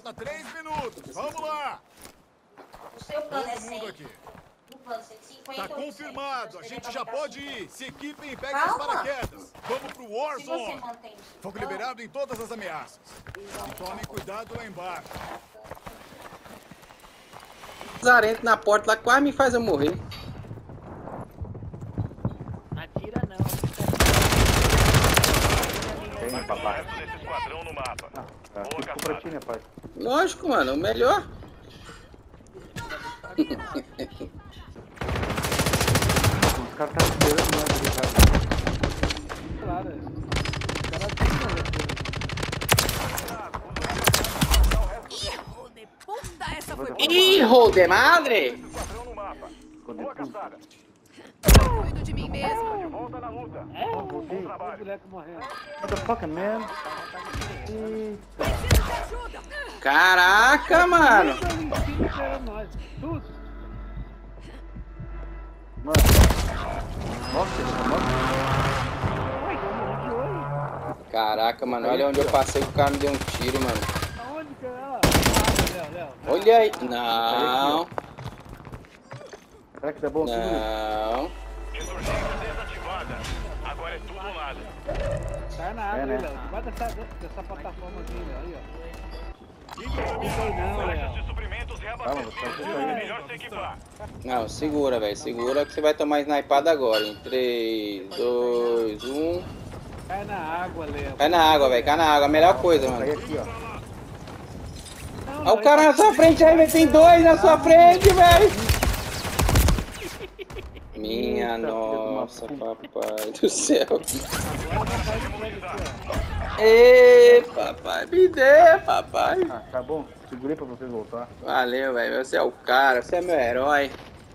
Falta 3 minutos. Vamos lá. O seu plano é Todo 100. mundo aqui. No plano 150 Tá ou 100. confirmado. A Você gente vai já botar pode 100. ir. Se equipem e peguem Calma. os paraquedas. Vamos pro Se você Warzone. mantém de Fogo plano, liberado em todas as ameaças. eles vão E tomem cuidado lá embaixo. Zarento na porta lá quase me faz eu morrer. Atira não. Tem, papai. Resto desse esquadrão no mapa. Tá, fico pra ti, né, pai? Lógico, mano, o melhor. Os caras tá esperando nós ali, cara. Claro, os caras Hijo de puta, essa foi Hijo de madre! Esquadrão no mapa. Boa caçada. cuido de mim mesmo. De volta na luta. Voltei. o boneco morrendo. Motherfucker, man. Preciso de ajuda. Caraca, mano! Tudo esperando nós. Tudo. Mano. Nossa. Oi, eu morri de olho. Caraca, mano, olha onde eu passei que o cara me deu um tiro, mano. Aonde que ela? Léo. Olha aí. Não, Será que dá bom tudo? não. Insurgência desativada. Agora é tudo ou nada. Tá na água, É, né? Léo. Debaixo dessa plataforma aqui, Léo. Aí, ó. Caixas de suprimentos reabastecidas. É melhor se equipar. Não, segura, velho. Segura que você vai tomar snipada agora. Em 3, 2, 1. Cai na água, Léo. Cai na água, velho. Cai na água. A melhor coisa, Aí mano. aqui, ó. Não, Olha o cara na sua frente aí, velho. Tem dois na sua frente, velho. Minha Eita, nossa, filho de uma papai do céu. Agora vai de frente aqui, ó. Ê, papai, me dê, papai. Ah, tá bom. Segurei pra vocês voltar. Valeu, velho. Você é o cara, você é meu herói.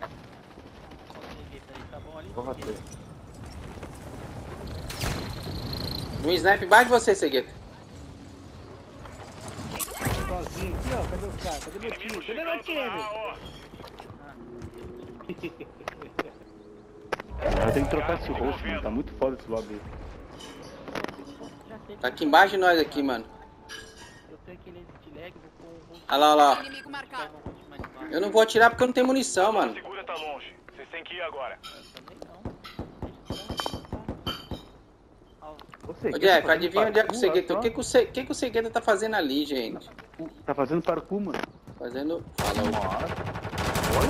Porra, três. Um snipe embaixo de você, Segueta. Sozinho aqui, ó. Cadê o cara? Cadê meu time? Cadê meu time? Eu tenho que trocar esse rosto, mano. Tá muito foda esse lobby aí. Tá aqui embaixo de nós aqui, mano. Eu tenho aquele de lag, vou Olha lá, olha lá. Inimigo marcado. Eu não vou atirar porque eu não tenho munição, mano. Segura tá longe. Vocês têm que ir agora. também não. Ô, Jeff, adivinha onde é que o Segueta... O que o Segueta tá fazendo ali, gente? Tá fazendo parkour, mano. Fazendo... Fala, Nossa. Olha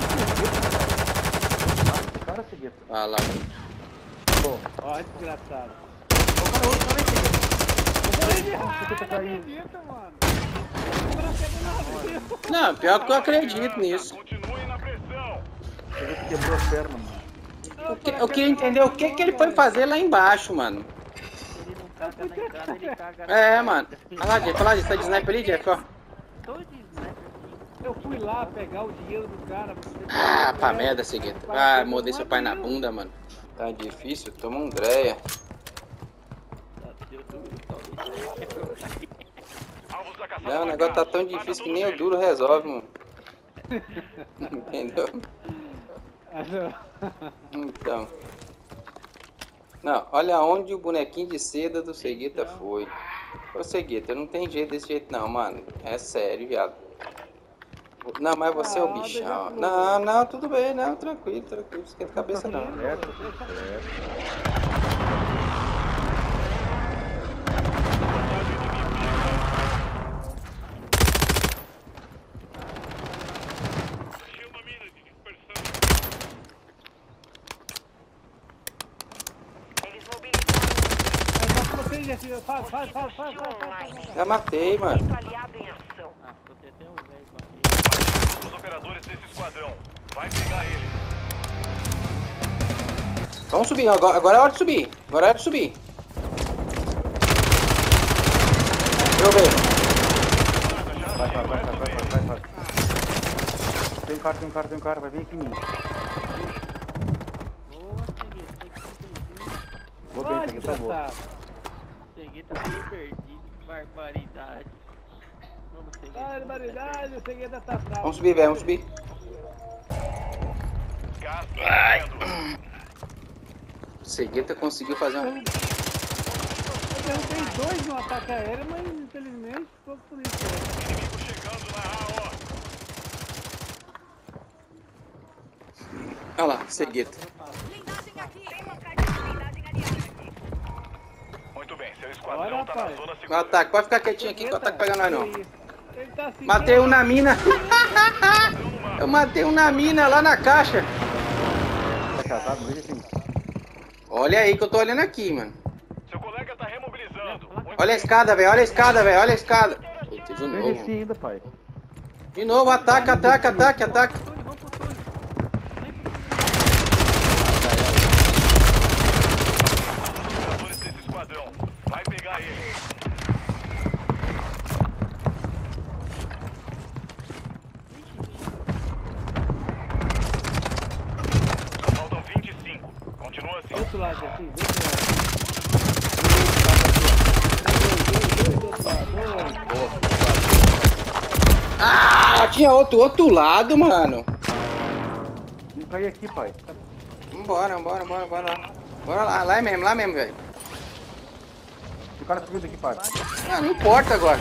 esse cara, Segueta. fala. Ó, desgraçado. Segueta caiu. Acredita, mano. Não, pior que eu acredito nisso. Continuem na pressão. Segueta quebrou a perna, mano. Eu queria entender o que ele foi fazer lá embaixo, mano. Ele não caga na entrada, ele caga na É, mano. Olha lá, Jeff. Olha lá, tá de sniper ali, Jeff, ó. Dois sniper. Eu fui lá pegar o dinheiro do cara. Ah, pra merda, Segueta. Ah, mordei seu pai na bunda, mano. Tá difícil? Toma um Dreia. Alvos da caçada Não, o negócio tá tão difícil que nem o duro resolve, mano. Entendeu? Então. Não, olha onde o bonequinho de seda do Segueta foi. Ô, Segueta, não tem jeito desse jeito não, mano. É sério, viado. Não, mas você é o bichão. Não, tudo bem, não, tranquilo. Esquenta a cabeça não. Achei uma mina de dispersão. Eles mobilizaram Você, Jeff, faz. Já matei, mano. um aliado em ação. Ah, tô até um velho aqui. Os operadores desse esquadrão. Vai pegar ele. Vamos subir, agora é hora de subir. Agora é hora de subir. Deixa eu ver. Vai. Tem um cara, vai vir aqui em mim. Boa, Segueta, tem que ser. Vou bem, Segueta, tá boa. Segueta tá meio perdido, que barbaridade. Vamos, Segueta. Barbaridade, o Segueta tá bravo. Vamos subir, velho, vamos subir. Gás correndo. O Segueta conseguiu fazer um... Eu derrubei dois no ataque aéreo, mas infelizmente pouco por isso. Inimigo chegando Olha lá, cegueta. Blindagem aqui. Muito bem, seu esquadrão Olha, tá na rapaz. zona O segura. ataque, pode ficar quietinho aqui que o ataque pega nós não. Ele tá assim. Matei um na mina. Eu matei um na mina lá na caixa. Tá casado, veja assim. Olha aí que eu tô olhando aqui, mano. Seu colega tá remobilizando. Olha a escada, velho. Olha a escada, velho. Olha a escada. Puta, de Eu novo. desci ainda, pai. De novo, ataque, ataque, ataque, ataque. Jogadores desse esquadrão. Vai pegar ele. Faltam 25. Continua assim. Do outro lado, assim, do outro lado. Ah, tinha outro lado, mano. Não caí aqui, pai. Vambora lá. Bora lá, lá mesmo, velho. O cara subiu daqui, pai. Ah, não importa agora.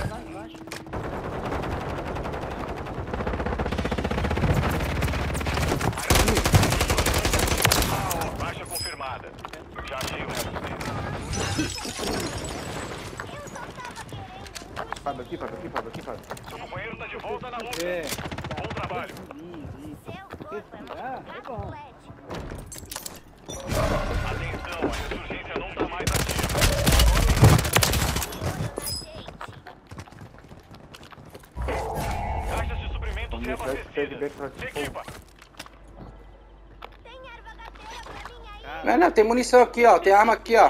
Baixa confirmada. Já achei o resto dele. Fábio aqui, Fábio aqui, Fábio aqui, Fábio. Seu companheiro tá de volta na luta. É. Bom trabalho. Respirar é bom. Atenção, a insurgência não tá mais ativa. Caixas de suprimentos Vamos deixar esse pé de back pra Se equipa. Não, tem munição aqui, ó. Tem arma aqui, ó.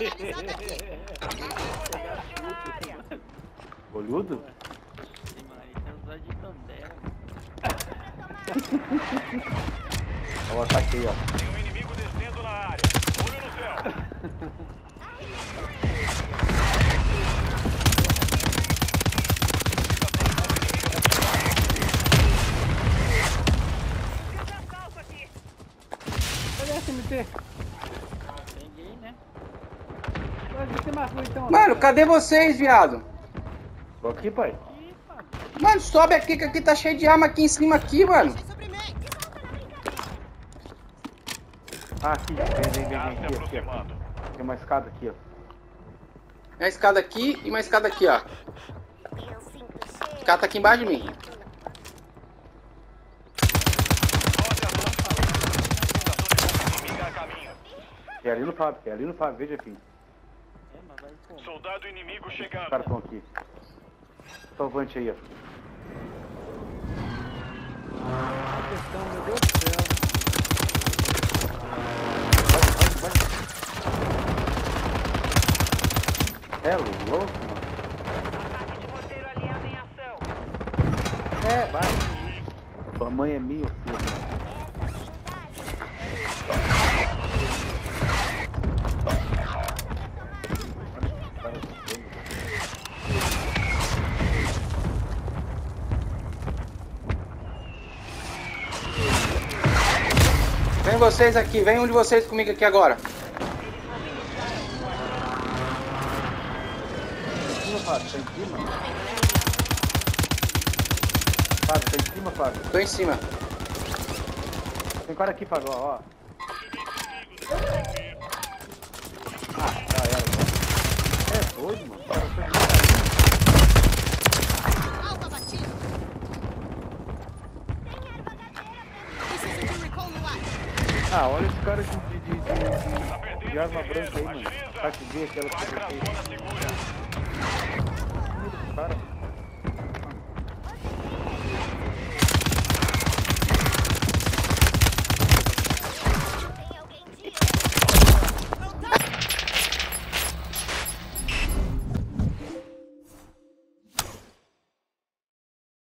Olhudo? Olha o ataque aí, ó. Tem um inimigo descendo na área. Olho no céu. Olha essa MT. Peguei, né? Onde você marcou então? Mano, cadê vocês, viado? Tô aqui, pai. Mano, sobe aqui que aqui tá cheio de arma aqui em cima aqui, mano. Ah, aqui. Vem Gás se aqui, aqui. aproximando. Tem uma escada aqui, ó. Uma escada aqui e uma escada aqui, ó. O cara tá aqui embaixo de mim. Inimiga a caminho. É ali no Fábio, veja aqui. Soldado inimigo Os chegando. caras estão aqui. Salvante aí, ó. Questão, meu Deus do céu. É louco, mano. Ataque de morteiro aliado em ação. É, vai. Sua mãe é minha, filho. Vem vocês aqui, vem um de vocês comigo aqui agora. Fábio, tá em cima? Fábio, tá em cima, Fábio? Tô em cima. Tem cara aqui, Fábio, ó. Ah, já era. É doido, mano. Cara, Alta batida. Preciso de um recall no ar. ah, olha esse cara de arma branca aí, mano. Tá que vê aquela que eu Vai pra coloquei. zona segura. Cara.